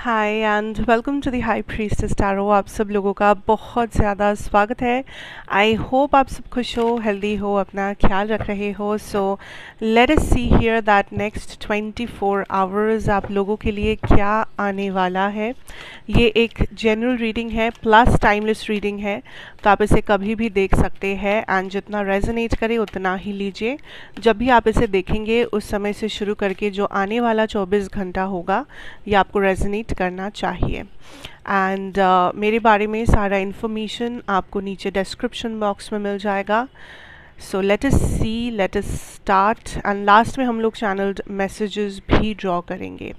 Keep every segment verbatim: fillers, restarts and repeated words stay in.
Hi and welcome to the high priestess tarot. आप सब लोगों का बहुत ज़्यादा स्वागत है। आई होप आप सब खुश हो, हेल्दी हो, अपना ख्याल रख रहे हो। So let us see here that next twenty four hours आप लोगों के लिए क्या आने वाला है। ये एक जनरल रीडिंग है प्लस टाइमलेस रीडिंग है, तो आप इसे कभी भी देख सकते हैं एंड जितना रेजोनेट करे उतना ही लीजिए। जब भी आप इसे देखेंगे उस समय से शुरू करके जो आने वाला चौबीस घंटा होगा ये आपको रेजोनेट करना चाहिए। एंड uh, मेरे बारे में सारा इन्फॉर्मेशन आपको नीचे डिस्क्रिप्शन बॉक्स में मिल जाएगा। So let us see, let us start. And last में हम लोग चैनल्ड मैसेजेस भी ड्रॉ करेंगे।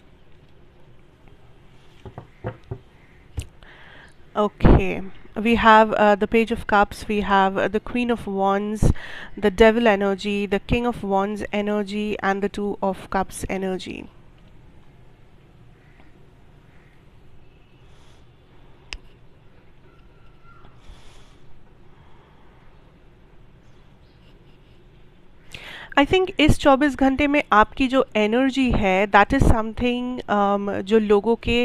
Okay, we have uh, the Page of Cups, we have uh, the Queen of Wands, the Devil energy, the King of Wands energy, and the Two of Cups energy. I think इस चौबीस घंटे में आपकी जो energy है that is something जो लोगों के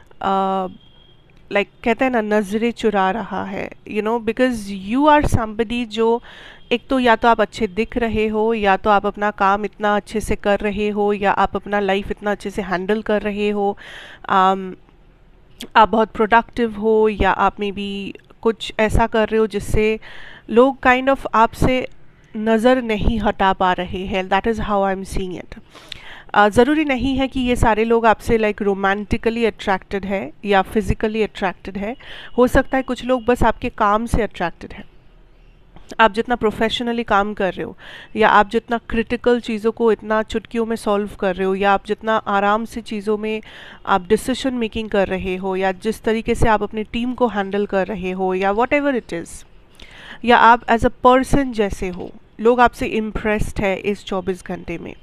लाइक uh, कहते हैं ना, नज़रें चुरा रहा है, you know, because you are somebody जो एक तो या तो आप अच्छे दिख रहे हो, या तो आप अपना काम इतना अच्छे से कर रहे हो, या आप अपना लाइफ इतना अच्छे से हैंडल कर रहे हो, um, आप बहुत प्रोडक्टिव हो, या आप मे बी कुछ ऐसा कर रहे हो जिससे लोग काइंड ऑफ आपसे नज़र नहीं हटा पा रहे हैं। That is how I am seeing it. ज़रूरी नहीं है कि ये सारे लोग आपसे लाइक रोमांटिकली अट्रैक्टेड है या फिज़िकली अट्रैक्टेड है। हो सकता है कुछ लोग बस आपके काम से अट्रैक्टेड है। आप जितना प्रोफेशनली काम कर रहे हो, या आप जितना क्रिटिकल चीज़ों को इतना चुटकियों में सॉल्व कर रहे हो, या आप जितना आराम से चीज़ों में आप डिसीजन मेकिंग कर रहे हो, या जिस तरीके से आप अपनी टीम को हैंडल कर रहे हो, या वॉट एवर इट इज़, या आप एज अ पर्सन जैसे हो, लोग आपसे इम्प्रेस्ड है इस चौबीस घंटे में।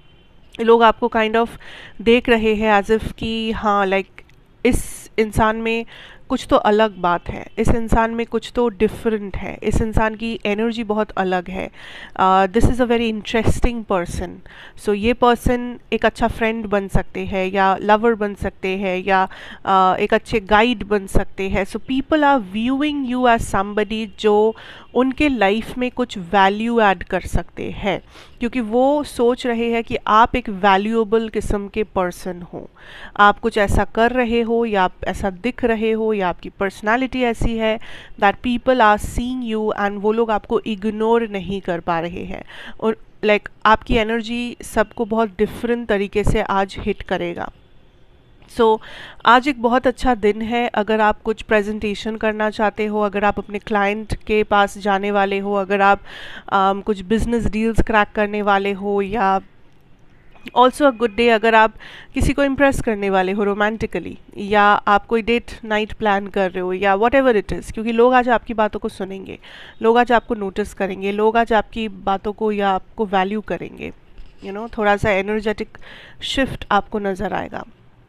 लोग आपको काइंड ऑफ देख रहे हैं एज इफ़ कि हाँ, लाइक इस इंसान में कुछ तो अलग बात है, इस इंसान में कुछ तो डिफरेंट है, इस इंसान की एनर्जी बहुत अलग है, this is a very interesting person. So ये पर्सन एक अच्छा फ्रेंड बन सकते हैं, या लवर बन सकते हैं, या uh, एक अच्छे गाइड बन सकते हैं। So people are viewing you as somebody जो उनके लाइफ में कुछ वैल्यू ऐड कर सकते हैं, क्योंकि वो सोच रहे हैं कि आप एक वैल्यूएबल किस्म के पर्सन हो, आप कुछ ऐसा कर रहे हो, या आप ऐसा दिख रहे हो, या आपकी पर्सनालिटी ऐसी है that people are seeing you, and वो लोग आपको इग्नोर नहीं कर पा रहे हैं। और लाइक like, आपकी एनर्जी सबको बहुत डिफरेंट तरीके से आज हिट करेगा। सो so, आज एक बहुत अच्छा दिन है अगर आप कुछ प्रेजेंटेशन करना चाहते हो, अगर आप अपने क्लाइंट के पास जाने वाले हो, अगर आप um, कुछ बिजनेस डील्स क्रैक करने वाले हो, या ऑल्सो अ गुड डे अगर आप किसी को इम्प्रेस करने वाले हो रोमांटिकली, या आप कोई डेट नाइट प्लान कर रहे हो, या वॉट एवर इट इज़। क्योंकि लोग आज आपकी बातों को सुनेंगे, लोग आज आपको नोटिस करेंगे, लोग आज आपकी बातों को या आपको वैल्यू करेंगे। यू you नो know, थोड़ा सा एनर्जेटिक शिफ्ट आपको नज़र आएगा।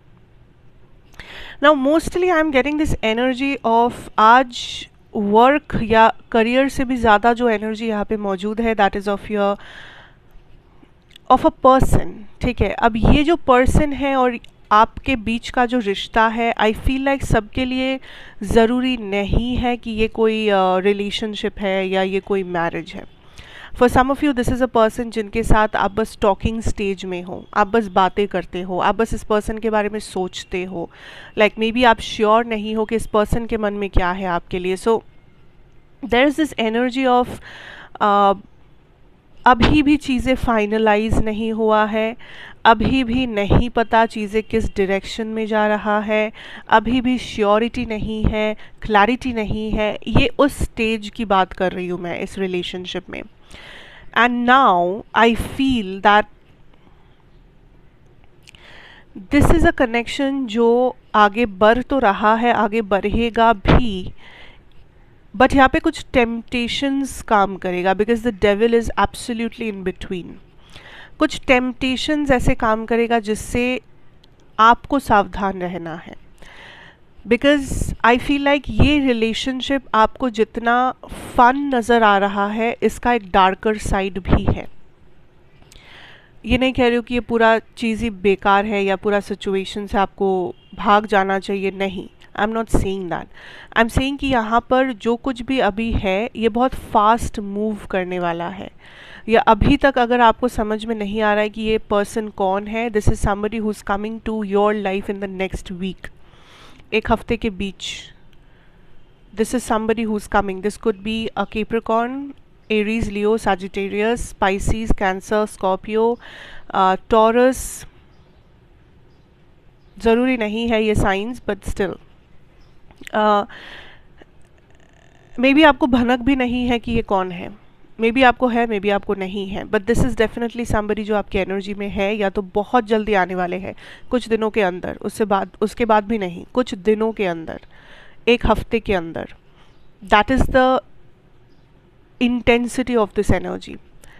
Now mostly I am getting this energy of आज वर्क या करियर से भी ज़्यादा जो एनर्जी यहाँ पे मौजूद है that is of your of a person. ठीक है, अब ये जो पर्सन है और आपके बीच का जो रिश्ता है, आई फील लाइक सबके लिए ज़रूरी नहीं है कि ये कोई रिलेशनशिप uh, है या ये कोई मैरिज है। For some of you this is a person जिनके साथ आप बस टॉकिंग स्टेज में हो, आप बस बातें करते हो, आप बस इस पर्सन के बारे में सोचते हो, लाइक मे बी आप श्योर नहीं हो कि इस पर्सन के मन में क्या है आपके लिए। So there is this energy of अभी भी चीज़ें फाइनलाइज नहीं हुआ है, अभी भी नहीं पता चीज़ें किस डायरेक्शन में जा रहा है, अभी भी श्योरिटी नहीं है, क्लैरिटी नहीं है। ये उस स्टेज की बात कर रही हूँ मैं इस रिलेशनशिप में। And now I feel that this is a connection जो आगे बढ़ तो रहा है, आगे बढ़ेगा भी, बट यहाँ पे कुछ टेम्पटेशंस काम करेगा, because the devil is absolutely in between. कुछ टेम्पटेशंस ऐसे काम करेगा जिससे आपको सावधान रहना है, बिकॉज आई फील लाइक ये रिलेशनशिप आपको जितना फन नज़र आ रहा है, इसका एक डार्कर साइड भी है। ये नहीं कह रही हूँ कि ये पूरा चीज़ ही बेकार है या पूरा सिचुएशन से आपको भाग जाना चाहिए, नहीं, I am not saying that. I am saying कि यहाँ पर जो कुछ भी अभी है ये बहुत फास्ट मूव करने वाला है, या अभी तक अगर आपको समझ में नहीं आ रहा है कि ये पर्सन कौन है, this is somebody who is coming to your life in the next week, एक हफ्ते के बीच। This is somebody who is coming, this could be a Capricorn, Aries, Leo, Sagittarius, Pisces, Cancer, Scorpio, Taurus, ज़रूरी नहीं है ये science, but still maybe आपको भनक भी नहीं है कि ये कौन है, मे बी आपको है, मे बी आपको नहीं है, but this is definitely somebody जो आपकी एनर्जी में है, या तो बहुत जल्दी आने वाले हैं, कुछ दिनों के अंदर, उससे बाद उसके बाद भी नहीं, कुछ दिनों के अंदर, एक हफ्ते के अंदर। That is the intensity of this energy.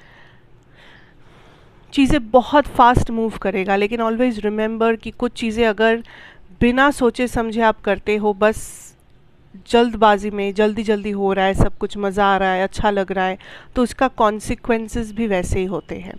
चीज़ें बहुत फास्ट मूव करेगा, लेकिन ऑलवेज रिमेंबर कि कुछ चीज़ें अगर बिना सोचे समझे आप करते हो, बस जल्दबाजी में, जल्दी जल्दी हो रहा है, सब कुछ मज़ा आ रहा है, अच्छा लग रहा है, तो उसका कॉन्सिक्वेंसेस भी वैसे ही होते हैं।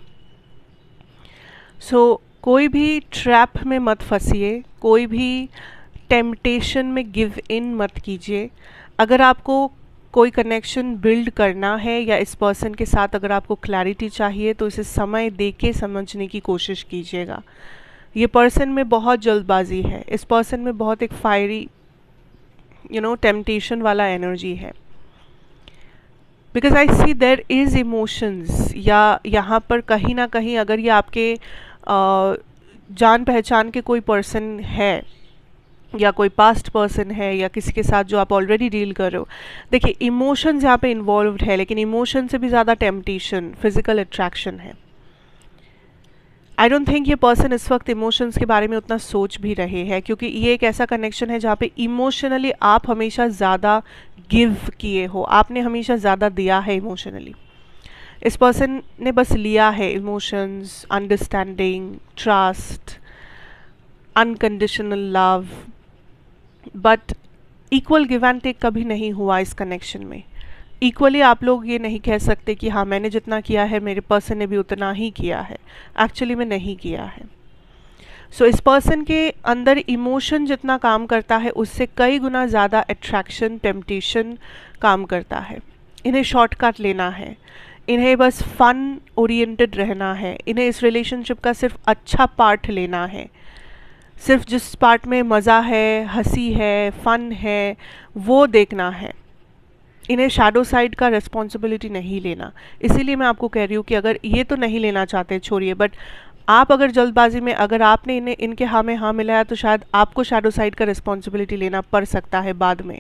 सो so, कोई भी ट्रैप में मत फंसिए, कोई भी टेम्पटेशन में गिव इन मत कीजिए। अगर आपको कोई कनेक्शन बिल्ड करना है या इस पर्सन के साथ अगर आपको क्लैरिटी चाहिए, तो इसे समय दे के समझने की कोशिश कीजिएगा। ये पर्सन में बहुत जल्दबाजी है, इस पर्सन में बहुत एक फायरी यू नो टेम्पटेशन वाला एनर्जी है, because I see there is emotions, या यहाँ पर कहीं ना कहीं अगर ये आपके uh, जान पहचान के कोई पर्सन है, या कोई पास्ट पर्सन है, या किसी के साथ जो आप ऑलरेडी डील कर रहे हो, देखिए इमोशंस यहाँ पे इन्वॉल्व्ड है, लेकिन इमोशन से भी ज़्यादा टेम्पटेशन, फिजिकल अट्रैक्शन है। आई डोंट थिंक ये पर्सन इस वक्त इमोशंस के बारे में उतना सोच भी रहे हैं, क्योंकि ये एक ऐसा कनेक्शन है जहाँ पे इमोशनली आप हमेशा ज़्यादा गिव किए हो, आपने हमेशा ज़्यादा दिया है इमोशनली। इस पर्सन ने बस लिया है emotions, understanding, trust, unconditional love, but equal give and take कभी नहीं हुआ इस कनेक्शन में। इक्वली आप लोग ये नहीं कह सकते कि हाँ मैंने जितना किया है मेरे पर्सन ने भी उतना ही किया है, एक्चुअली में नहीं किया है। सो so, इस पर्सन के अंदर इमोशन जितना काम करता है उससे कई गुना ज़्यादा अट्रैक्शन, टेम्पटेशन काम करता है। इन्हें शॉर्टकट लेना है, इन्हें बस फन ओरिएंटेड रहना है, इन्हें इस रिलेशनशिप का सिर्फ अच्छा पार्ट लेना है, सिर्फ जिस पार्ट में मज़ा है, हंसी है, फन है, वो देखना है। इन्हें शैडो साइड का रिस्पॉन्सिबिलिटी नहीं लेना। इसीलिए मैं आपको कह रही हूँ कि अगर ये तो नहीं लेना चाहते छोड़िए, बट आप अगर जल्दबाजी में अगर आपने इन्हें इनके हाँ में हाँ मिलाया, तो शायद आपको शैडो साइड का रिस्पॉन्सिबिलिटी लेना पड़ सकता है बाद में।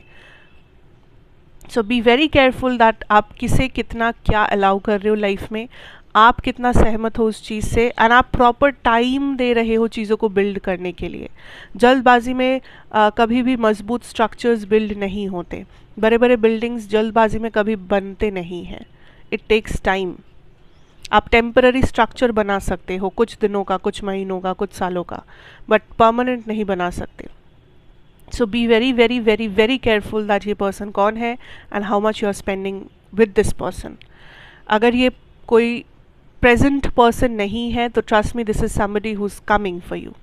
So be very careful that आप किसे कितना क्या अलाउ कर रहे हो लाइफ में, आप कितना सहमत हो उस चीज़ से, एंड आप प्रॉपर टाइम दे रहे हो चीज़ों को बिल्ड करने के लिए। जल्दबाजी में आ, कभी भी मजबूत स्ट्रक्चर्स बिल्ड नहीं होते, बड़े बड़े बिल्डिंग्स जल्दबाजी में कभी बनते नहीं हैं। It takes time. आप टेम्पररी स्ट्रक्चर बना सकते हो, कुछ दिनों का, कुछ महीनों का, कुछ सालों का, बट परमानेंट नहीं बना सकते। So be very very very very careful that ये पर्सन कौन है and how much you are spending with this person. अगर ये कोई प्रेजेंट पर्सन नहीं है तो trust me, this is somebody who is coming for you.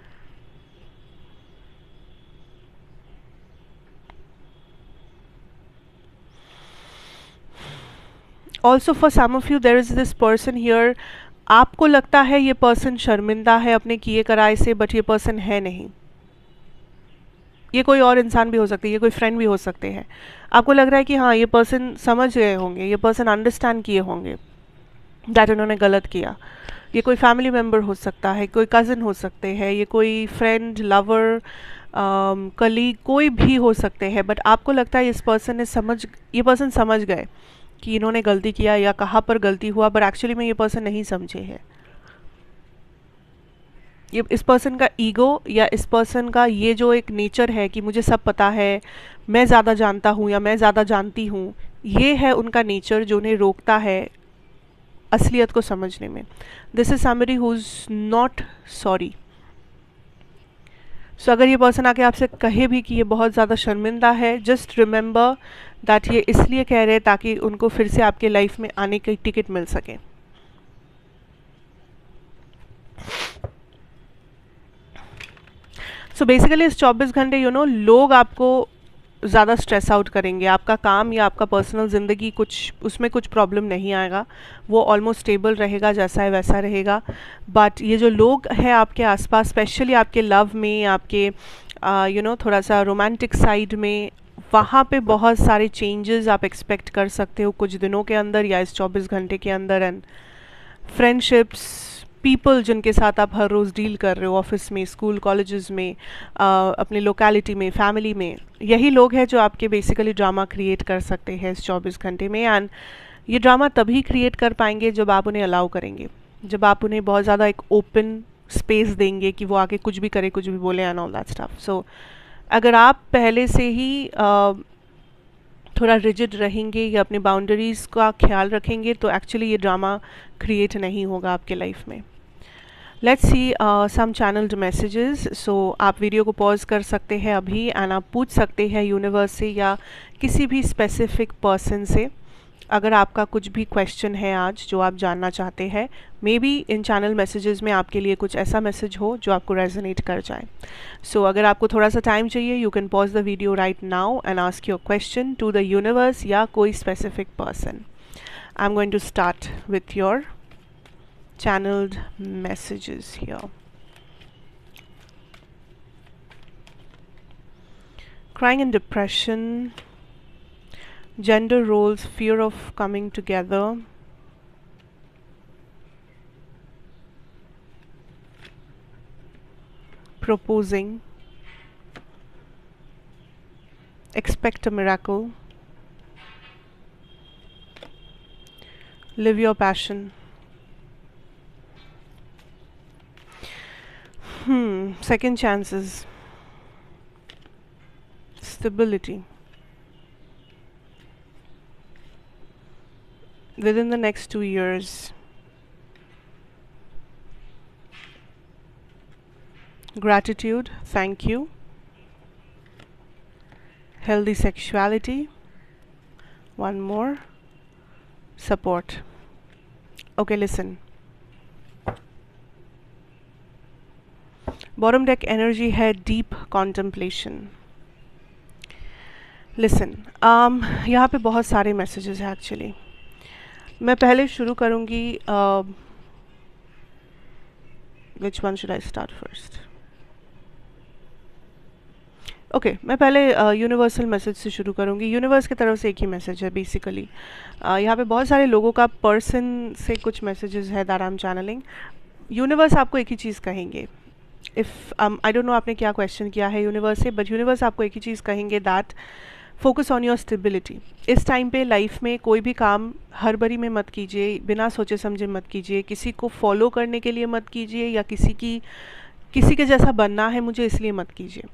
Also for some of you there is this person here, आपको लगता है ये पर्सन शर्मिंदा है अपने किए कराए से, बट ये पर्सन है नहीं। ये कोई और इंसान भी हो सकती है, ये कोई फ्रेंड भी हो सकते हैं। आपको लग रहा है कि हाँ ये पर्सन समझ गए होंगे, ये पर्सन अंडरस्टैंड किए होंगे दैट उन्होंने गलत किया। ये कोई फैमिली मेम्बर हो सकता है, कोई कज़न हो सकते हैं, ये कोई फ्रेंड, लवर, कलीग, कोई भी हो सकते हैं, बट आपको लगता है इस पर्सन ने समझ ये पर्सन समझ गए कि इन्होंने गलती किया या कहाँ पर गलती हुआ, बट एक्चुअली में ये पर्सन नहीं समझे है। ये इस पर्सन का ईगो या इस पर्सन का ये जो एक नेचर है कि मुझे सब पता है, मैं ज़्यादा जानता हूँ या मैं ज़्यादा जानती हूँ, ये है उनका नेचर जो उन्हें रोकता है असलियत को समझने में। This is somebody who is not sorry. सो अगर ये पर्सन आके आपसे कहे भी कि ये बहुत ज़्यादा शर्मिंदा है, जस्ट रिमेंबर दैट ये इसलिए कह रहे हैं ताकि उनको फिर से आपके लाइफ में आने की टिकट मिल सके। सो बेसिकली इस चौबीस घंटे यू नो लोग आपको ज़्यादा स्ट्रेस आउट करेंगे, आपका काम या आपका पर्सनल ज़िंदगी कुछ उसमें कुछ प्रॉब्लम नहीं आएगा, वो ऑलमोस्ट स्टेबल रहेगा, जैसा है वैसा रहेगा। बट ये जो लोग हैं आपके आसपास, स्पेशली आपके लव में, आपके यू नो थोड़ा सा रोमांटिक साइड में, वहाँ पे बहुत सारे चेंजेस आप एक्सपेक्ट कर सकते हो कुछ दिनों के अंदर या इस चौबीस घंटे के अंदर। एंड फ्रेंडशिप्स, पीपल जिनके साथ आप हर रोज़ डील कर रहे हो, ऑफिस में, स्कूल कॉलेजेस में, आ, अपने लोकेलिटी में, फैमिली में, यही लोग हैं जो आपके बेसिकली ड्रामा क्रिएट कर सकते हैं इस चौबीस घंटे में। एंड ये ड्रामा तभी क्रिएट कर पाएंगे जब आप उन्हें अलाउ करेंगे, जब आप उन्हें बहुत ज़्यादा एक ओपन स्पेस देंगे कि वो आके कुछ भी करे, कुछ भी बोले and all that stuff. So अगर आप पहले से ही आ, थोड़ा रिजिड रहेंगे या अपनी बाउंड्रीज़ का ख्याल रखेंगे तो एक्चुअली ये ड्रामा क्रिएट नहीं होगा आपके लाइफ में। Let's see some channelled messages. So आप वीडियो को पॉज कर सकते हैं अभी एंड आप पूछ सकते हैं यूनिवर्स से या किसी भी स्पेसिफिक पर्सन से अगर आपका कुछ भी क्वेश्चन है आज जो आप जानना चाहते हैं। Maybe in channel messages में आपके लिए कुछ ऐसा मैसेज हो जो आपको रेजोनेट कर जाए। सो so, अगर आपको थोड़ा सा टाइम चाहिए, you can pause the video right now and ask your question to the universe या कोई specific person. I am going to start with your channeled messages here. Crying and depression, gender roles, fear of coming together, proposing, expect a miracle, live your passion. Hmm, second chances, stability. Within the next two years, gratitude, thank you, healthy sexuality, one more, support. Okay, listen. Bottom deck energy है deep contemplation. Listen, um, यहाँ पे बहुत सारे messages हैं actually. मैं पहले शुरू करूँगी, which one should I start first? Okay, मैं पहले यूनिवर्सल uh, मैसेज से शुरू करूँगी। यूनिवर्स की तरफ से एक ही मैसेज है बेसिकली। uh, यहाँ पे बहुत सारे लोगों का पर्सन से कुछ मैसेजेस है that I am channelling. Universe आपको एक ही चीज़ कहेंगे। इफ़ आई डोंट नो आपने क्या क्वेश्चन किया है यूनिवर्स से, बट यूनिवर्स आपको एक ही चीज़ कहेंगे, that focus on your stability. इस टाइम पे लाइफ में कोई भी काम हड़बड़ी में मत कीजिए, बिना सोचे समझे मत कीजिए, किसी को फॉलो करने के लिए मत कीजिए या किसी की किसी के जैसा बनना है मुझे इसलिए मत कीजिए।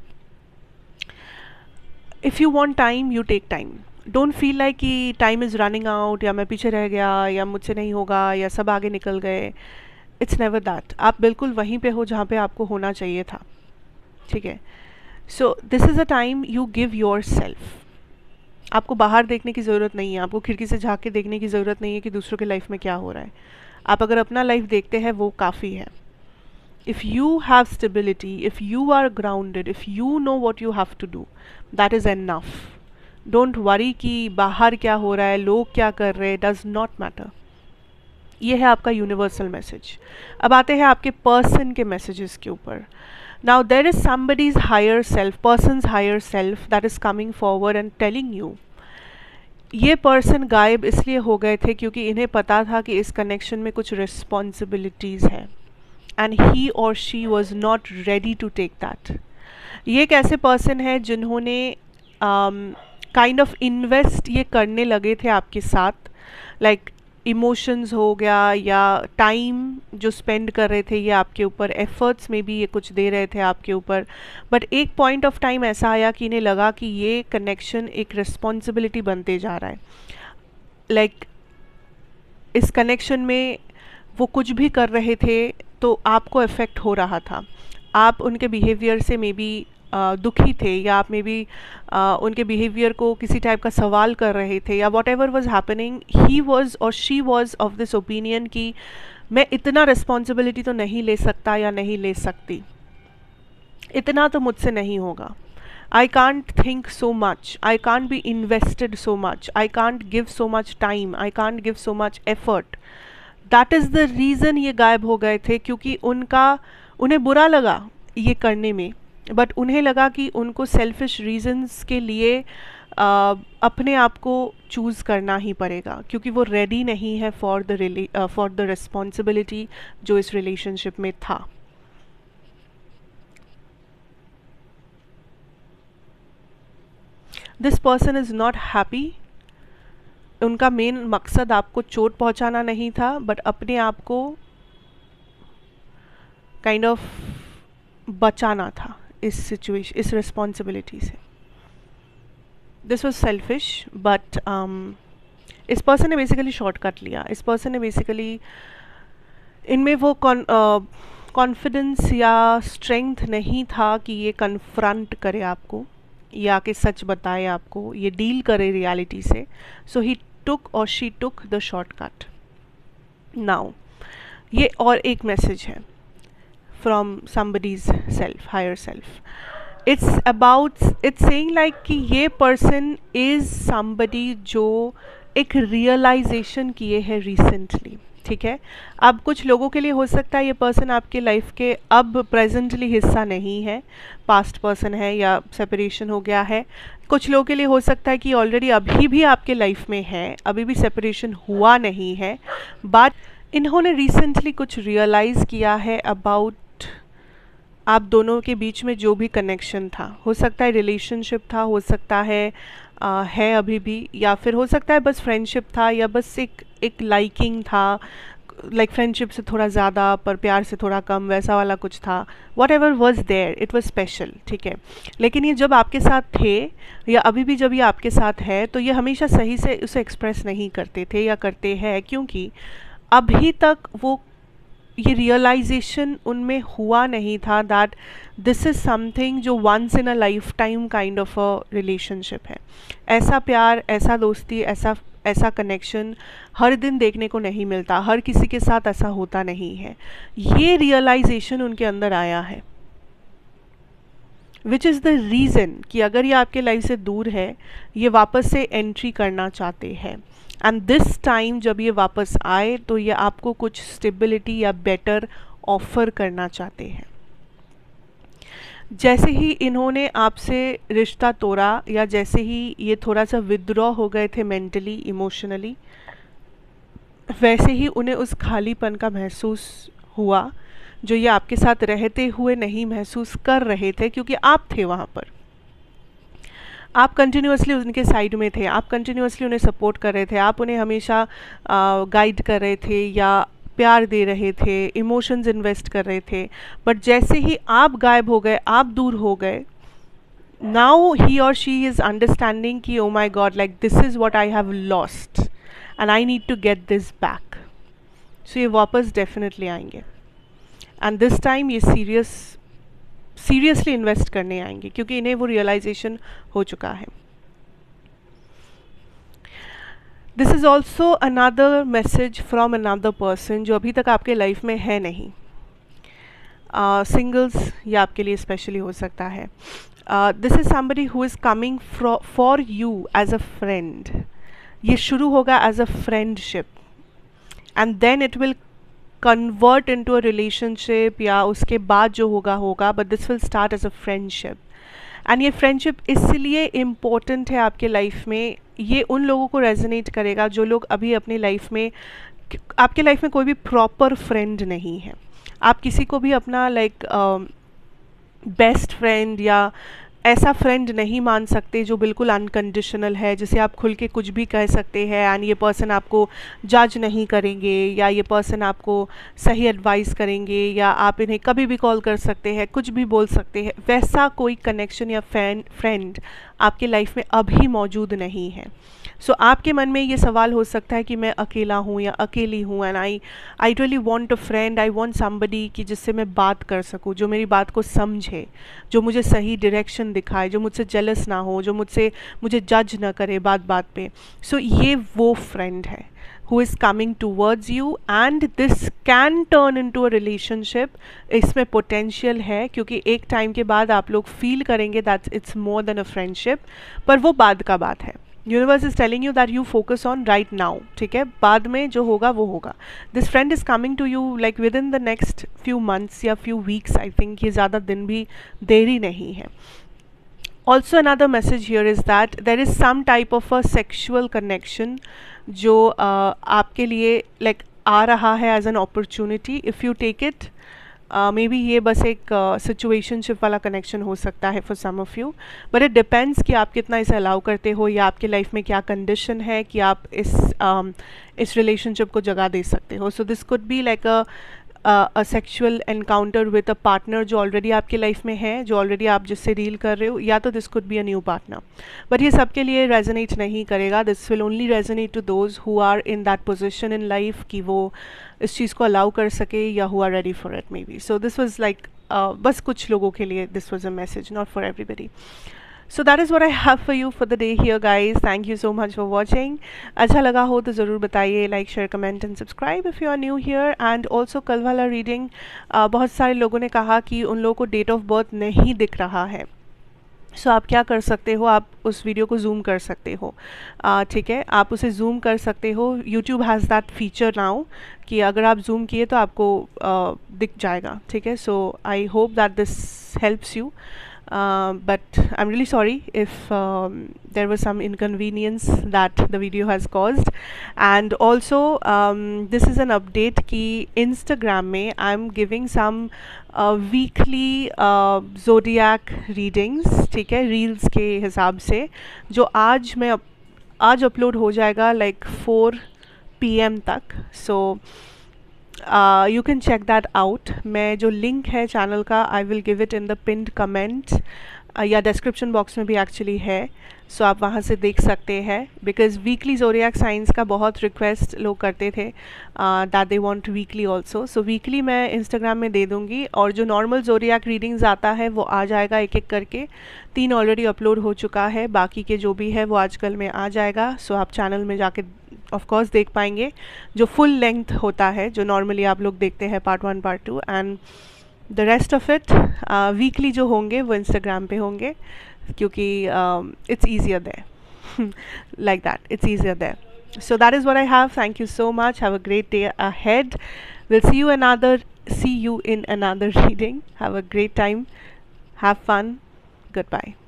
If you want time, you take time. Don't feel like कि टाइम इज़ रनिंग आउट या मैं पीछे रह गया या मुझसे नहीं होगा या सब आगे निकल गए। It's never that. आप बिल्कुल वहीं पे हो जहाँ पे आपको होना चाहिए था, ठीक है। So this is a time you give yourself. आपको बाहर देखने की ज़रूरत नहीं है, आपको खिड़की से झाँक के देखने की ज़रूरत नहीं है कि दूसरों के लाइफ में क्या हो रहा है। आप अगर अपना लाइफ देखते हैं वो काफ़ी है। If you have stability, if you are grounded, if you know what you have to do, that is enough. Don't worry कि बाहर क्या हो रहा है, लोग क्या कर रहे हैं, डज नॉट मैटर। ये है आपका यूनिवर्सल मैसेज। अब आते हैं आपके पर्सन के मैसेजेस के ऊपर। Now there is somebody's higher self, person's higher self that is coming forward and telling you. ये पर्सन गायब इसलिए हो गए थे क्योंकि इन्हें पता था कि इस कनेक्शन में कुछ रिस्पॉन्सिबिलिटीज़ है एंड ही और she was not ready to take that. ये एक ऐसे पर्सन है जिन्होंने काइंड ऑफ इन्वेस्ट ये करने लगे थे आपके साथ, लाइक like, इमोशंस हो गया या टाइम जो स्पेंड कर रहे थे ये आपके ऊपर, एफर्ट्स में भी ये कुछ दे रहे थे आपके ऊपर। बट एक पॉइंट ऑफ टाइम ऐसा आया कि इन्हें लगा कि ये कनेक्शन एक रिस्पॉन्सिबिलिटी बनते जा रहा है। लाइक like, इस कनेक्शन में वो कुछ भी कर रहे थे तो आपको इफ़ेक्ट हो रहा था। आप उनके बिहेवियर से मे बी Uh, दुखी थे या आप मे बी uh, उनके बिहेवियर को किसी टाइप का सवाल कर रहे थे या whatever was happening, he was और she was of this opinion कि मैं इतना रिस्पॉन्सिबिलिटी तो नहीं ले सकता या नहीं ले सकती। इतना तो मुझसे नहीं होगा, I can't think so much, I can't be invested so much, I can't give so much time, I can't give so much effort. That is the reason ये गायब हो गए थे, क्योंकि उनका उन्हें बुरा लगा ये करने में, बट उन्हें लगा कि उनको सेल्फिश रीजंस के लिए आ, अपने आप को चूज़ करना ही पड़ेगा, क्योंकि वो रेडी नहीं है for the for the responsibility जो इस रिलेशनशिप में था. This person is not happy. उनका मेन मकसद आपको चोट पहुंचाना नहीं था, बट अपने आप को काइंड kind ऑफ of बचाना था इस सिचुएशन, इस रिस्पॉन्सिबिलिटी से. दिस वॉज सेल्फिश, बट इस पर्सन ने बेसिकली शॉर्टकट लिया. इस पर्सन ने बेसिकली इनमें वो कॉन्फिडेंस या स्ट्रेंथ नहीं था कि ये कन्फ्रंट करे आपको या कि सच बताए आपको, ये डील करे रियलिटी से. सो ही took or she took the shortcut. Now ये और एक मैसेज है from somebody's self, higher self. It's about, it's saying like कि ये person is somebody जो एक realization किए है recently. ठीक है, अब कुछ लोगों के लिए हो सकता है ये पर्सन आपके लाइफ के अब प्रेजेंटली हिस्सा नहीं है, पास्ट पर्सन है या सेपरेशन हो गया है. कुछ लोगों के लिए हो सकता है कि ऑलरेडी अभी भी आपके लाइफ में है, अभी भी सेपरेशन हुआ नहीं है, बट इन्होंने रिसेंटली कुछ रियलाइज़ किया है अबाउट आप दोनों के बीच में जो भी कनेक्शन था. हो सकता है रिलेशनशिप था, हो सकता है आ, है अभी भी, या फिर हो सकता है बस फ्रेंडशिप था, या बस एक एक लाइकिंग था, लाइक फ्रेंडशिप से थोड़ा ज़्यादा पर प्यार से थोड़ा कम, वैसा वाला कुछ था. Whatever was there, it was special. ठीक है, लेकिन ये जब आपके साथ थे या अभी भी जब ये आपके साथ है, तो ये हमेशा सही से उसे एक्सप्रेस नहीं करते थे या करते हैं, क्योंकि अभी तक वो ये रियलाइजेशन उनमें हुआ नहीं था दैट दिस इज़ समथिंग जो once in a lifetime kind of a relationship है. ऐसा प्यार, ऐसा दोस्ती, ऐसा ऐसा कनेक्शन हर दिन देखने को नहीं मिलता, हर किसी के साथ ऐसा होता नहीं है. ये रियलाइजेशन उनके अंदर आया है, विच इज़ द रीज़न कि अगर ये आपके लाइफ से दूर है, ये वापस से एंट्री करना चाहते हैं. एंड दिस टाइम जब ये वापस आए तो ये आपको कुछ स्टेबिलिटी या बेटर ऑफर करना चाहते हैं. जैसे ही इन्होंने आपसे रिश्ता तोड़ा या जैसे ही ये थोड़ा सा विद्रॉ हो गए थे मेंटली, इमोशनली, वैसे ही उन्हें उस खालीपन का महसूस हुआ जो ये आपके साथ रहते हुए नहीं महसूस कर रहे थे, क्योंकि आप थे वहाँ पर, आप कंटिन्यूसली उनके साइड में थे, आप कंटिन्यूसली उन्हें सपोर्ट कर रहे थे, आप उन्हें हमेशा गाइड कर रहे थे या प्यार दे रहे थे, इमोशंस इन्वेस्ट कर रहे थे. बट जैसे ही आप गायब हो गए, आप दूर हो गए, नाउ ही और शी इज़ अंडरस्टैंडिंग कि oh my god, like this is what I have lost and I need to get this back. So ये वापस डेफिनेटली आएंगे एंड दिस टाइम ये सीरियस सीरियसली इन्वेस्ट करने आएंगे, क्योंकि इन्हें वो रियलाइजेशन हो चुका है. This is also another message from another person जो अभी तक आपके लाइफ में है नहीं. सिंगल्स uh, ये आपके लिए स्पेशली हो सकता है. This is somebody who is coming for you as a friend. ये शुरू होगा as a friendship and then it will convert into a relationship, या उसके बाद जो होगा होगा, but this will start as a friendship. And ये फ्रेंडशिप इसलिए इम्पोर्टेंट है आपके लाइफ में, ये उन लोगों को रेजोनेट करेगा जो लोग अभी अपनी लाइफ में, आपके लाइफ में कोई भी प्रॉपर फ्रेंड नहीं है. आप किसी को भी अपना लाइक बेस्ट फ्रेंड या ऐसा फ्रेंड नहीं मान सकते जो बिल्कुल अनकंडीशनल है, जिसे आप खुल के कुछ भी कह सकते हैं एंड ये पर्सन आपको जज नहीं करेंगे, या ये पर्सन आपको सही एडवाइस करेंगे, या आप इन्हें कभी भी कॉल कर सकते हैं, कुछ भी बोल सकते हैं. वैसा कोई कनेक्शन या फ्रेंड फ्रेंड आपके लाइफ में अभी मौजूद नहीं है. सो so, आपके मन में ये सवाल हो सकता है कि मैं अकेला हूँ या अकेली हूँ, and I I really want a friend, I want somebody कि जिससे मैं बात कर सकूँ, जो मेरी बात को समझे, जो मुझे सही डायरेक्शन दिखाए, जो मुझसे जेलस ना हो, जो मुझसे मुझे जज ना करे बात बात पे. सो so, ये वो फ्रेंड है. who is coming towards you and this can turn into a relationship. इसमें potential है क्योंकि एक टाइम के बाद आप लोग फील करेंगे that it's more than a friendship, पर वो बाद का बात है. Universe is telling you that you focus on right now, ठीक है, बाद में जो होगा वो होगा. This friend is coming to you like within the next few months या फ्यू वीक्स. आई थिंक ये ज़्यादा दिन भी देरी नहीं है. Also another message here is that there is some type of a sexual connection जो uh, आपके लिए लाइक like, आ रहा है as an opportunity. If you take it, maybe ये बस एक सिचुएशनशिप uh, वाला कनेक्शन हो सकता है for some of you, but it depends कि आप कितना इसे अलाउ करते हो या आपके लाइफ में क्या कंडीशन है कि आप इस um, इस रिलेशनशिप को जगह दे सकते हो. So this could be like a a sexual encounter with a partner जो ऑलरेडी आपके लाइफ में है, जो ऑलरेडी आप जिससे डील कर रहे हो, या तो this could be a new partner. But ये सबके लिए रेजोनेट नहीं करेगा. This will only resonate to those who are in that position in life कि वो इस चीज़ को अलाउ कर सके या who are ready for it maybe. So this was like बस कुछ लोगों के लिए this was a message, not for everybody. So that is what I have for you for the day here guys. Thank you so much for watching. अच्छा लगा हो तो ज़रूर बताइए, like share comment and subscribe if you are new here. And also कल वाला reading uh, बहुत सारे लोगों ने कहा कि उन लोगों को डेट ऑफ बर्थ नहीं दिख रहा है. सो so, आप क्या कर सकते हो, आप उस वीडियो को जूम कर सकते हो, ठीक uh, है, आप उसे जूम कर सकते हो. YouTube has that feature now कि अगर आप जूम किए तो आपको uh, दिख जाएगा, ठीक है. So I hope that this helps you. Uh, but I'm really sorry if um, there was some inconvenience that the video has caused. And also um, this is an update कि Instagram में I'm giving some uh, weekly uh, zodiac readings, ठीक है, reels के हिसाब से, जो आज मैं आज upload हो जाएगा like four p m तक. So you can check that out. मैं जो लिंक है चैनल का I will give it in the pinned comment या डिस्क्रिप्शन बॉक्स में भी एक्चुअली है. सो so, आप वहाँ से देख सकते हैं बिकॉज वीकली ज़ोडिएक साइंस का बहुत रिक्वेस्ट लोग करते थे that they want weekly also. So weekly मैं इंस्टाग्राम में दे दूँगी और जो नॉर्मल ज़ोडिएक रीडिंग्स आता है वो आ जाएगा एक एक करके. तीन ऑलरेडी अपलोड हो चुका है, बाकी के जो भी है वो आजकल में आ जाएगा. सो so, आप चैनल में जाके ऑफ कोर्स देख पाएंगे जो फुल लेंथ होता है, जो नॉर्मली आप लोग देखते हैं part one part two. And the rest of it weekly जो होंगे वो इंस्टाग्राम पे होंगे क्योंकि it's easier there, like that, it's easier there. So that is what I have. Thank you so much. Have a great day ahead. We'll see you another see you in another reading. Have a great time. Have fun. Goodbye.